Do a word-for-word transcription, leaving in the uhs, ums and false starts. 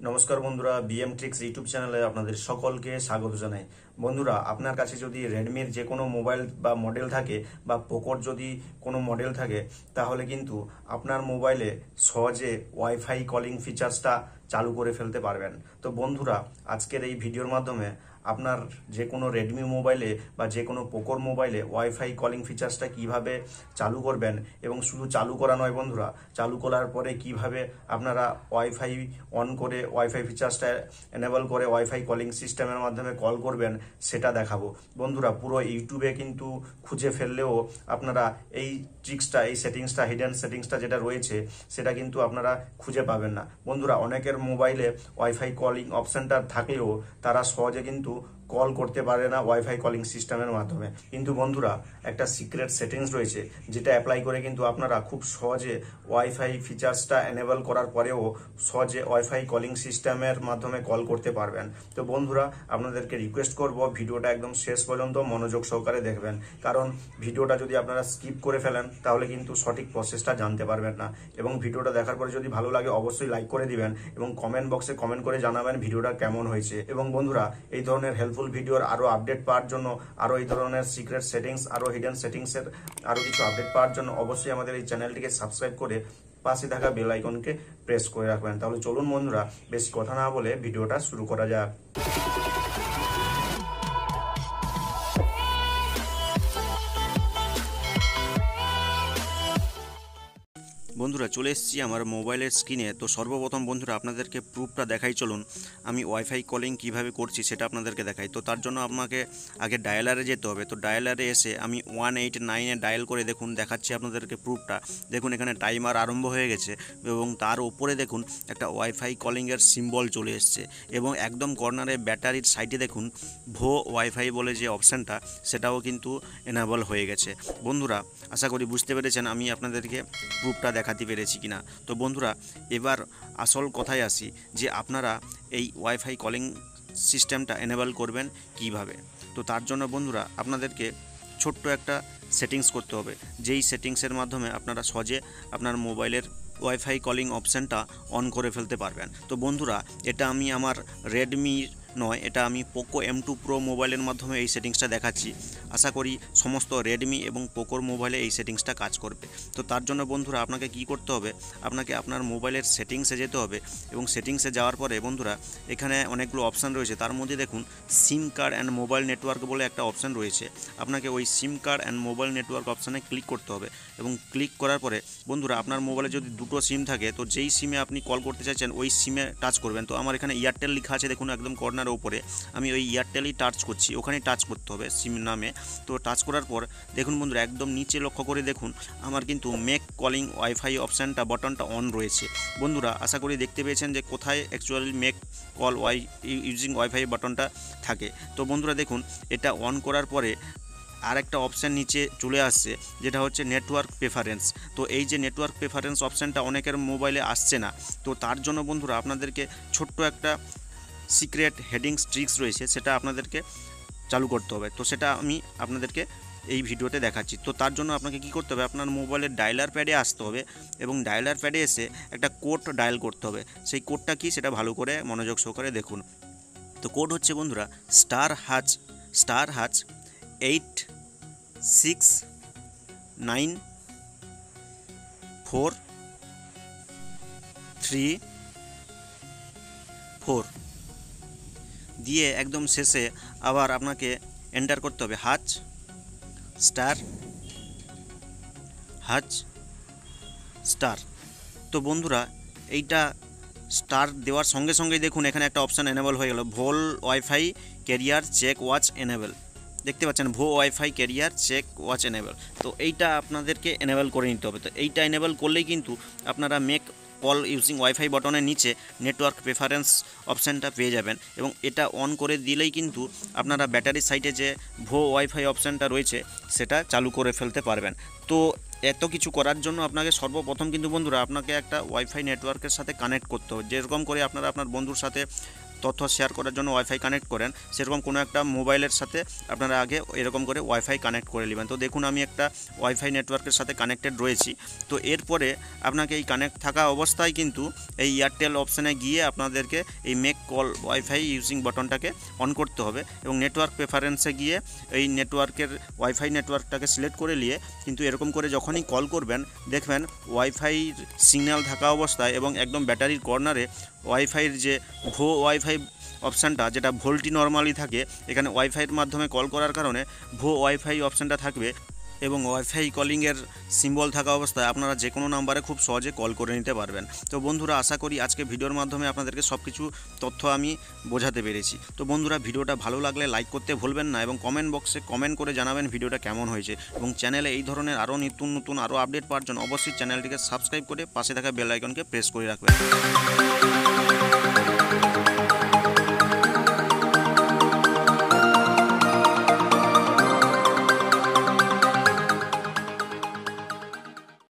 নমস্কার বন্ধুরা, BM tricks YouTube চ্যানেলে আপনাদের সকলকে স্বাগত জানাই। বন্ধুরা, আপনার কাছে যদি রেডমির যে কোনো মোবাইল বা মডেল থাকে বা পোকোর যদি কোনো মডেল থাকে, তাহলে কিন্তু আপনার মোবাইলে সহজে ওয়াইফাই কলিং ফিচার্সটা চালু করে ফেলতে পারবেন। তো বন্ধুরা, আজকের এই ভিডিওর মাধ্যমে আপনার যে কোনো রেডমি মোবাইলে বা যে কোনো পোকোর মোবাইলে ওয়াইফাই কলিং ফিচার্সটা কিভাবে চালু করবেন, এবং শুধু চালু করা নয় বন্ধুরা, চালু করার পরে কিভাবে আপনারা ওয়াইফাই অন করে ওয়াইফাই ফিচার্সটা এনেবল করে ওয়াইফাই কলিং সিস্টেমের মাধ্যমে কল করবেন, সেটা দেখাবো। বন্ধুরা, পুরো ইউটিউবে কিন্তু খুঁজে ফেললেও আপনারা এই ট্রিক্সটা, এই সেটিংসটা, হিডেন সেটিংসটা যেটা রয়েছে সেটা কিন্তু আপনারা খুঁজে পাবেন না। বন্ধুরা, অনেকের মোবাইলে ওয়াইফাই কলিং অপশনটা থাকলেও তারা সহজে কিন্তু কল করতে পারে না ওয়াইফাই কলিং সিস্টেমের মাধ্যমে। কিন্তু বন্ধুরা, একটা সিক্রেট সেটিংস রয়েছে যেটা অ্যাপ্লাই করে কিন্তু আপনারা খুব সহজে ওয়াইফাই ফিচার্সটা এনেবল করার পরেও সহজে ওয়াইফাই কলিং সিস্টেমের মাধ্যমে কল করতে পারবেন। তো বন্ধুরা, আপনাদেরকে রিকোয়েস্ট করব ভিডিওটা একদম শেষ পর্যন্ত মনোযোগ সহকারে দেখবেন, কারণ ভিডিওটা যদি আপনারা স্কিপ করে ফেলেন তাহলে কিন্তু সঠিক প্রসেসটা জানতে পারবেন না। এবং ভিডিওটা দেখার পরে যদি ভালো লাগে অবশ্যই লাইক করে দিবেন এবং কমেন্ট বক্সে কমেন্ট করে জানাবেন ভিডিওটা কেমন হয়েছে। এবং বন্ধুরা, এই ধরনের হেল্পফুল ভিডিওর আরো আপডেট পাওয়ার জন্য, আরো এই ধরনের সিক্রেট সেটিংস, আরো হিডেন সেটিংসের আরো কিছু আপডেট পাওয়ার জন্য অবশ্যই আমাদের এই চ্যানেলটিকে সাবস্ক্রাইব করে পাশে থাকা বেল আইকনকে প্রেস করে রাখবেন। তাহলে চলুন বন্ধুরা, বেশি কথা না বলে ভিডিওটা শুরু করা যাক। বন্ধুরা, চলে এসেছি আমার মোবাইলের স্ক্রিনে। তো সর্বপ্রথম বন্ধুরা আপনাদেরকে প্রুফটা দেখাই, চলুন আমি ওয়াইফাই কলিং কিভাবে করছি সেটা আপনাদেরকে দেখাই। তো তার জন্য আমাকে আগে ডায়ালারে যেতে হবে। তো ডায়ালারে এসে আমি ওয়ান এইট নাইনে ডায়াল করে দেখুন, দেখাচ্ছি আপনাদেরকে প্রুফটা। দেখুন এখানে টাইমার আরম্ভ হয়ে গেছে এবং তার উপরে দেখুন একটা ওয়াইফাই কলিংয়ের সিম্বল চলে এসছে এবং একদম কর্নারে ব্যাটারির সাইডে দেখুন ভো ওয়াইফাই বলে যে অপশানটা, সেটাও কিন্তু এনেবল হয়ে গেছে। বন্ধুরা, আশা করি বুঝতে পেরেছেন আমি আপনাদেরকে প্রুফটা দেখাতে পেরেছি কিনা। তো বন্ধুরা, এবার আসল কথায় আসি যে আপনারা এই ওয়াইফাই কলিং সিস্টেমটা এনেবল করবেন কিভাবে। তো তার জন্য বন্ধুরা আপনাদেরকে ছোট্ট একটা সেটিংস করতে হবে, যেই সেটিংসের মাধ্যমে আপনারা সহজে আপনার মোবাইলের ওয়াইফাই কলিং অপশানটা অন করে ফেলতে পারবেন। তো বন্ধুরা, এটা আমি আমার রেডমির নয়, এটা আমি পোকো এম টু প্রো মোবাইলের মাধ্যমে এই সেটিংসটা দেখাচ্ছি। আশা করি সমস্ত রেডমি এবং পোকোর মোবাইলে এই সেটিংসটা কাজ করবে। তো তার জন্য বন্ধুরা আপনাকে কি করতে হবে, আপনাকে আপনার মোবাইলের সেটিংসে যেতে হবে এবং সেটিংসে যাওয়ার পরে বন্ধুরা এখানে অনেকগুলো অপশান রয়েছে। তার মধ্যে দেখুন SIM card and mobile network বলে একটা অপশান রয়েছে। আপনাকে ওই SIM card and mobile network অপশানে ক্লিক করতে হবে এবং ক্লিক করার পরে বন্ধুরা আপনার মোবাইলে যদি দুটো সিম থাকে, তো যেই সিমে আপনি কল করতে চাইছেন ওই সিমে টাচ করবেন। তো আমার এখানে এয়ারটেল লেখা আছে, দেখুন একদম কর্নার উপরে, আমি ওই এয়ারটেলই টাচ করছি, ওখানে টাচ করতে হবে সিম নামে। তো টাচ করার পর দেখুন বন্ধুরা একদম নিচে লক্ষ্য করে দেখুন আমার কিন্তু মেক কলিং ওয়াইফাই অপশানটা বাটনটা অন রয়েছে। বন্ধুরা, আশা করি দেখতে পেয়েছেন যে কোথায় অ্যাকচুয়ালি মেক কল ওয়াই ইউজিং ওয়াইফাই বাটনটা থাকে। তো বন্ধুরা দেখুন এটা অন করার পরে আর একটা অপশান নিচে চলে আসছে, যেটা হচ্ছে নেটওয়ার্ক প্রেফারেন্স। তো এই যে নেটওয়ার্ক প্রেফারেন্স অপশানটা অনেকের মোবাইলে আসছে না। তো তার জন্য বন্ধুরা আপনাদেরকে ছোট্ট একটা সিক্রেট হেডিংস ট্রিক্স রয়েছে, সেটা আপনাদেরকে চালু করতে হবে। তো সেটা আমি আপনাদেরকে এই ভিডিওতে দেখাচ্ছি। তো তার জন্য আপনাকে কি করতে হবে, আপনার মোবাইলের ডায়ালার প্যাডে আসতে হবে এবং ডায়ালার প্যাডে এসে একটা কোড ডায়াল করতে হবে। সেই কোডটা কি সেটা ভালো করে মনোযোগ সহকারে দেখুন। তো কোড হচ্ছে বন্ধুরা star hash star hash eight six nine four three four দিয়ে একদম শেষে আবার আপনাকে এন্টার করতে হবে হাচ স্টার হাচ স্টার। তো বন্ধুরা এইটা স্টার দেওয়ার সঙ্গে সঙ্গেই দেখুন এখানে একটা অপশান এনেবল হয়ে গেল, ভোল wifi carrier check watch enable. দেখতে পাচ্ছেন ভো wifi carrier check watch enable. তো এইটা আপনাদেরকে এনেবল করে নিতে হবে। তো এইটা এনেবল করলেই কিন্তু আপনারা মেক কল ইউজিং ওয়াইফাই বটনের নিচে নেটওয়ার্ক প্রেফারেন্স অপশানটা পেয়ে যাবেন এবং এটা অন করে দিলেই কিন্তু আপনারা ব্যাটারির সাইডে যে ভো ওয়াইফাই অপশানটা রয়েছে সেটা চালু করে ফেলতে পারবেন। তো এত কিছু করার জন্য আপনাকে সর্বপ্রথম কিন্তু বন্ধুরা আপনাকে একটা ওয়াইফাই নেটওয়ার্কের সাথে কানেক্ট করতে হবে, যেরকম করে আপনারা আপনার বন্ধুর সাথে তথ্য শেয়ার করার জন্য ওয়াইফাই কানেক্ট করেন, সেরকম কোনো একটা মোবাইলের সাথে আপনারা আগে এরকম করে ওয়াইফাই কানেক্ট করে নেবেন। তো দেখুন আমি একটা ওয়াইফাই নেটওয়ার্কের সাথে কানেক্টেড রয়েছি। তো এরপরে আপনাকে এই কানেক্ট থাকা অবস্থায় কিন্তু এই এয়ারটেল অপশানে গিয়ে আপনাদেরকে এই মেক কল ওয়াইফাই ইউজিং বাটনটাকে অন করতে হবে এবং নেটওয়ার্ক প্রেফারেন্সে গিয়ে এই নেটওয়ার্কের ওয়াইফাই নেটওয়ার্কটাকে সিলেক্ট করে নিয়ে কিন্তু এরকম করে যখনই কল করবেন দেখবেন ওয়াইফাই সিগন্যাল থাকা অবস্থায় এবং একদম ব্যাটারির কর্নারে ওয়াইফাইয়ের যে ভো ওয়াইফাই অপশানটা, যেটা ভোল্টি নর্মালি থাকে, এখানে ওয়াইফাইয়ের মাধ্যমে কল করার কারণে ভো ওয়াইফাই অপশানটা থাকবে এবং ওয়াইফাই কলিংয়ের সিম্বল থাকা অবস্থায় আপনারা যে কোনো নাম্বারে খুব সহজে কল করে নিতে পারবেন। তো বন্ধুরা আশা করি আজকে ভিডিওর মাধ্যমে আপনাদেরকে সব কিছু তথ্য আমি বোঝাতে পেরেছি। তো বন্ধুরা ভিডিওটা ভালো লাগলে লাইক করতে ভুলবেন না এবং কমেন্ট বক্সে কমেন্ট করে জানাবেন ভিডিওটা কেমন হয়েছে এবং চ্যানেলে এই ধরনের আরও নতুন নতুন আরও আপডেট পাওয়ার জন্য অবশ্যই চ্যানেলটিকে সাবস্ক্রাইব করে পাশে থাকা বেল আইকনকে প্রেস করে রাখবেন।